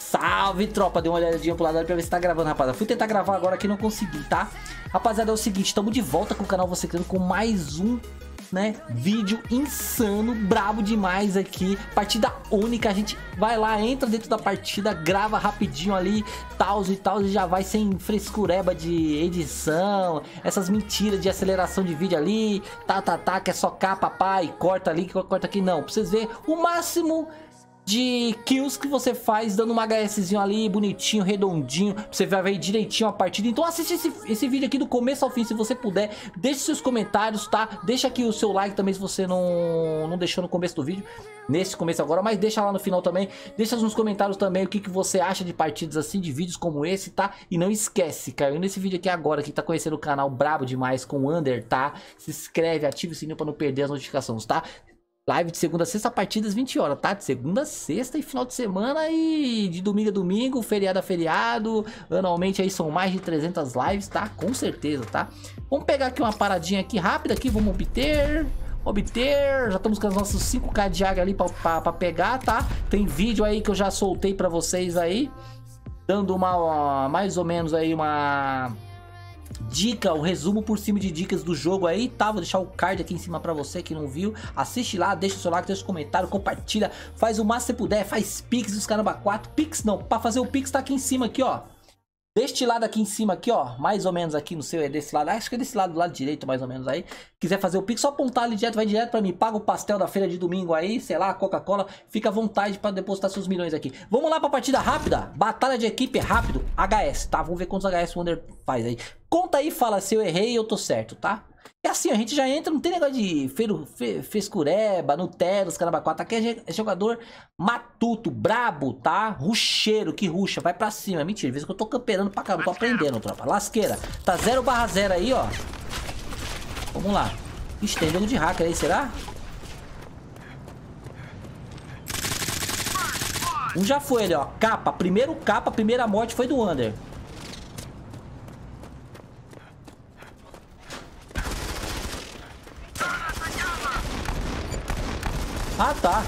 salve, tropa. Dei uma olhadinha pro lado ali pra ver se tá gravando, rapaziada. Fui tentar gravar agora aqui, não consegui, tá? Rapaziada, é o seguinte, estamos de volta com o canal Você Criando com mais um, né, vídeo insano, brabo demais aqui. Partida única, a gente vai lá, entra dentro da partida, grava rapidinho ali, tal e tal, e já vai sem frescureba de edição, essas mentiras de aceleração de vídeo ali, que é só capa, pai, corta ali, corta aqui, não. Pra vocês verem o máximo de kills que você faz dando um HSzinho ali, bonitinho, redondinho, pra você ver direitinho a partida. Então assiste esse vídeo aqui do começo ao fim, se você puder. Deixe seus comentários, tá? Deixa aqui o seu like também, se você não deixou no começo do vídeo, nesse começo agora, mas deixa lá no final também. Deixa nos comentários também o que você acha de partidas assim, de vídeos como esse, tá? E não esquece, caiu nesse vídeo aqui agora, que tá conhecendo o canal brabo demais com o Under, tá? Se inscreve, ativa o sininho pra não perder as notificações, tá? Live de segunda a sexta, partidas 20 horas, tá? De segunda a sexta e final de semana e de domingo a domingo, feriado a feriado. Anualmente aí são mais de 300 lives, tá? Com certeza, tá? Vamos pegar aqui uma paradinha aqui rápida aqui, vamos obter. Já estamos com os nossos 5k de águia ali pra pegar, tá? Tem vídeo aí que eu já soltei pra vocês aí, dando uma, mais ou menos aí uma dica, o resumo por cima de dicas do jogo aí, tá? Vou deixar o card aqui em cima pra você que não viu. Assiste lá, deixa o seu like, deixa o comentário, compartilha, faz o máximo que você puder, faz pix dos caramba 4. Pix não, pra fazer o pix tá aqui em cima aqui, ó. Deste lado aqui em cima aqui, ó, mais ou menos aqui no seu, é desse lado, acho que é desse lado, do lado direito mais ou menos aí. Quiser fazer o pix, só apontar ali direto, vai direto pra mim, paga o pastel da feira de domingo aí, sei lá, Coca-Cola, fica à vontade pra depositar seus milhões aqui. Vamos lá pra partida rápida, batalha de equipe rápido, HS, tá? Vamos ver quantos HS o Wonder faz aí. Conta aí, fala se eu errei e eu tô certo, tá? É assim, a gente já entra, não tem negócio de frescureba, Nutella, os caramba 4. Aqui é jogador matuto, brabo, tá? Rucheiro, que ruxa, vai pra cima. Mentira, às vezes que eu tô camperando pra caramba, tô aprendendo, tropa. Lasqueira, tá 0/0 aí, ó. Vamos lá. Ixi, tem jogo de hacker aí, será? Um já foi ali, ó. Capa, primeira morte foi do Under. Ah, tá.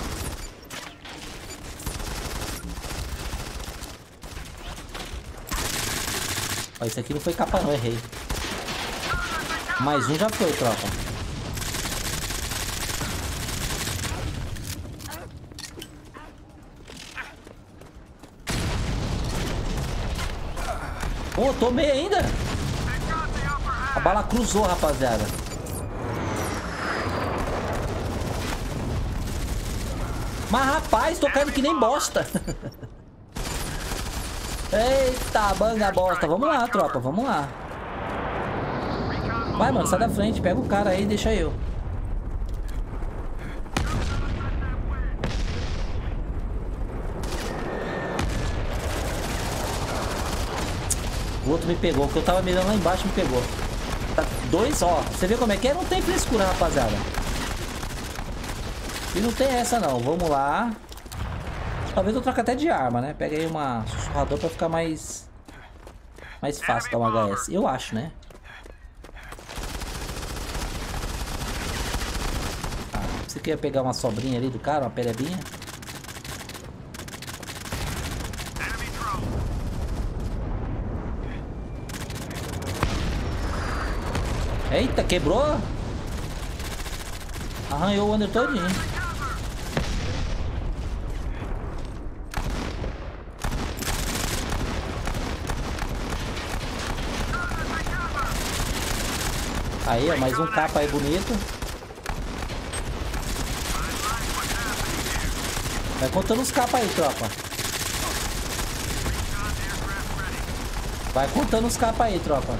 Ó, esse aqui não foi capa não, errei. Mais um já foi, tropa. Pô, tomei ainda. A bala cruzou, rapaziada. Mas rapaz, tô caindo que nem bosta. Eita, banga bosta. Vamos lá, tropa, vamos lá. Vai, mano, sai da frente. Pega o cara aí e deixa eu. O outro me pegou, o que eu tava mirando lá embaixo me pegou. Tá, dois, ó. Você vê como é que é? Não tem frescura, rapaziada. E não tem essa não, vamos lá. Talvez eu troque até de arma, né? Pega aí uma sussurrador pra ficar mais fácil dar um HS. Eu acho, né? Ah, você quer pegar uma sobrinha ali do cara, uma perebinha? Eita, quebrou? Arranhou o Under todinho. Aí, ó, mais um capa aí bonito. Vai contando os capas aí, tropa. Vai contando os capas aí, tropa.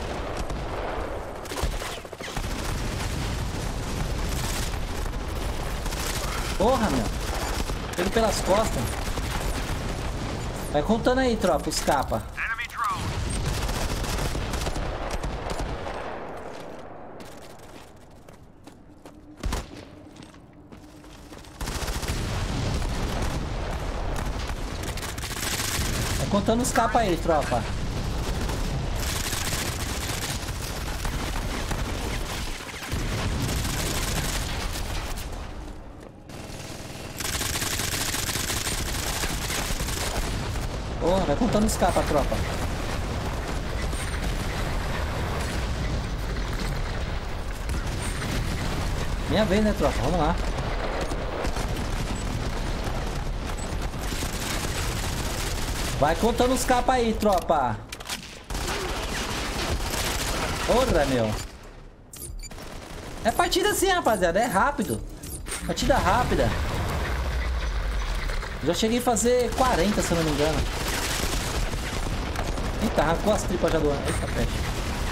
Porra, meu. Pego pelas costas. Vai contando aí, tropa, os capas. Vai contando os capas aí, tropa. Porra, vai contando os capas, tropa. Minha vez, né, tropa? Vamos lá. Vai contando os capas aí, tropa. Porra, meu. É partida assim, rapaziada. É rápido. Partida rápida. Já cheguei a fazer 40, se eu não me engano. Eita, arrancou as tripas já do ano. Eita, peste.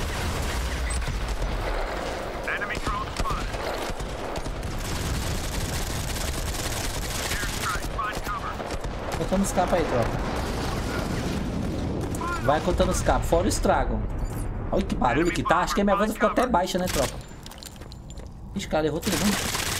Contando os capas aí, tropa. Vai contando os capas. Fora o estrago. Olha que barulho que tá. Acho que a minha voz ficou até baixa, né, tropa? Ixi, cara, errou todo mundo.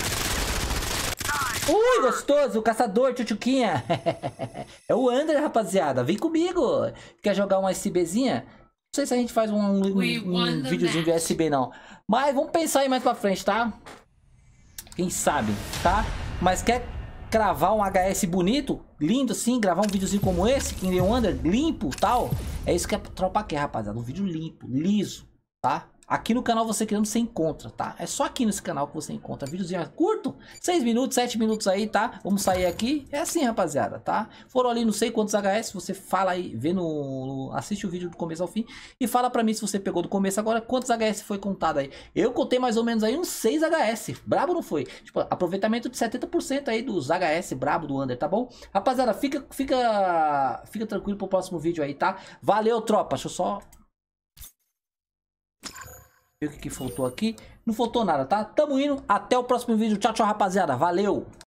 Ui, gostoso. O caçador, tchutchuquinha. É o Under, rapaziada. Vem comigo. Quer jogar uma SBzinha? Não sei se a gente faz um videozinho de USB, não. Mas vamos pensar aí mais pra frente, tá? Quem sabe, tá? Mas quer cravar um HS bonito, lindo assim, gravar um videozinho como esse, que nem o Under, limpo, tal. É isso que a tropa quer, rapaziada, um vídeo limpo, liso, tá? Aqui no canal Você Criando você encontra, tá? É só aqui nesse canal que você encontra videozinho curto, 6 minutos, 7 minutos aí, tá? Vamos sair aqui, é assim, rapaziada, tá? Foram ali não sei quantos HS, você fala aí, vê assiste o vídeo do começo ao fim e fala pra mim se você pegou do começo agora, quantos HS foi contado aí. Eu contei mais ou menos aí uns 6 HS, brabo não foi? Tipo, aproveitamento de 70% aí dos HS brabo do Under, tá bom? Rapaziada, fica tranquilo pro próximo vídeo aí, tá? Valeu, tropa, deixa eu só... ver o que faltou aqui. Não faltou nada, tá? Tamo indo. Até o próximo vídeo. Tchau, tchau, rapaziada. Valeu!